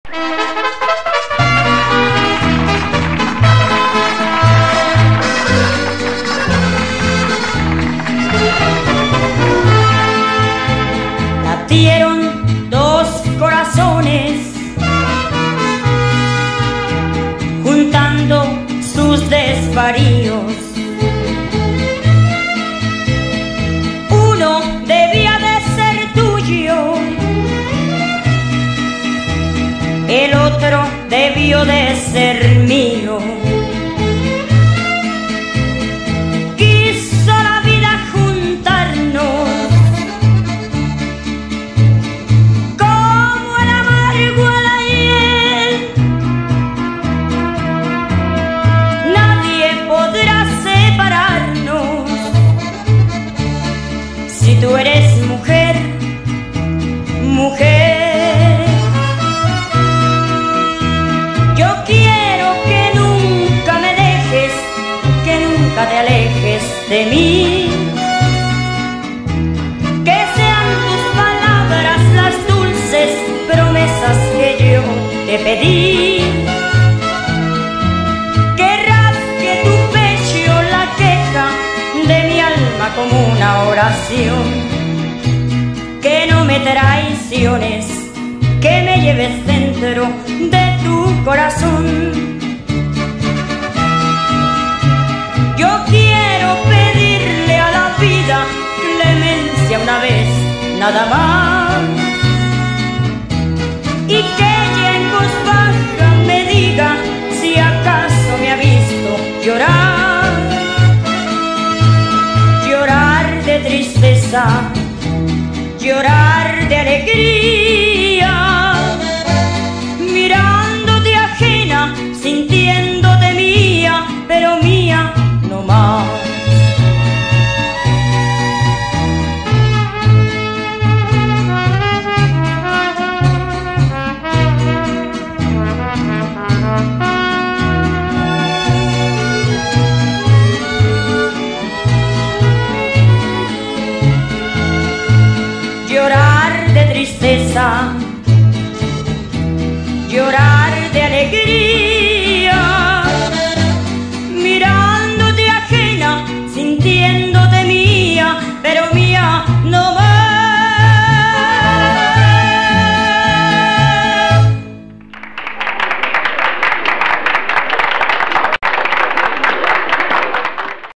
Latieron dos corazones juntando sus desvaríos. Uno debía de ser tuyo, el otro debió de ser mío. Quiso la vida juntarnos como el amargo a la hiel. Nadie podrá separarnos si tú eres mujer, mujer. Yo quiero que nunca me dejes, que nunca te alejes de mí. Que sean tus palabras las dulces promesas que yo te pedí. Que rasgue tu pecho la queja de mi alma como una oración. Que no me traiciones, que me lleves dentro de tu corazón. Yo quiero pedirle a la vida clemencia una vez, nada más, y que ella en voz baja me diga si acaso me ha visto llorar. Llorar de tristeza, llorar de alegría, mirándote ajena, sintiéndote mía, pero mía no más. Llorar de tristeza,